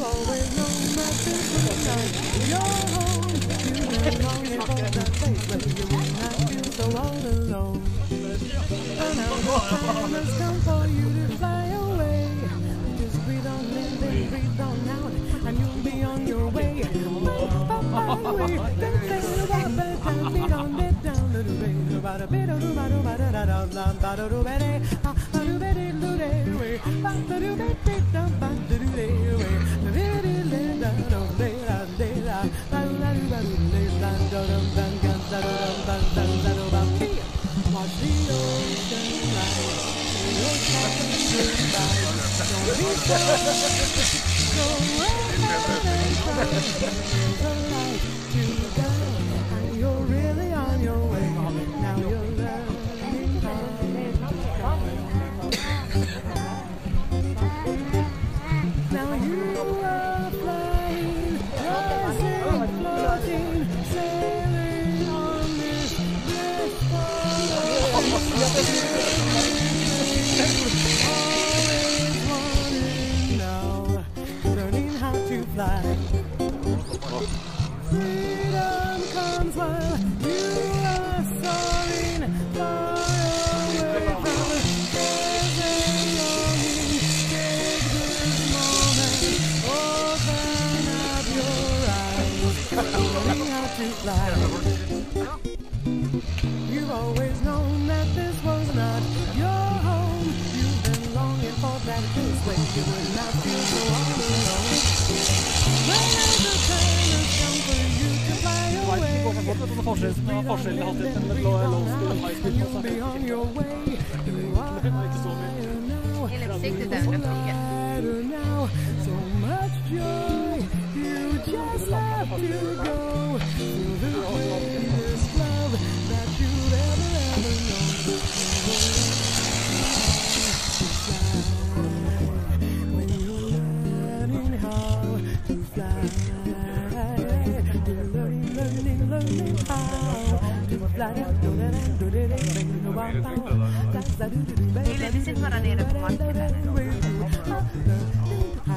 always known that this was not your home. You've been longing for that place where you will not feel so all alone. And now the time has come for you to fly away. Just breathe on in, then breathe on out, and you'll be on your way. Watch the ocean rise, your time don't be so and you're really on your way. Now you're learning how to fly. Now you are flying, rising, floating, sailing on this blissful always wanting now, learning how to fly. Freedom comes while you are soaring far away from present longing. Take this moment, open up your eyes, learning how to fly. You've always known that this was not your home. You've been longing for that place where you would not feel so all alone. Well, the time has come for you to fly away. You'll be on your way. You are higher now. Lighter now. So much joy. You just have to go. Feel the greatest love that you've ever known. When you're learning how to fly, you're learning how to fly. Ville du sitter bara nere på marken där?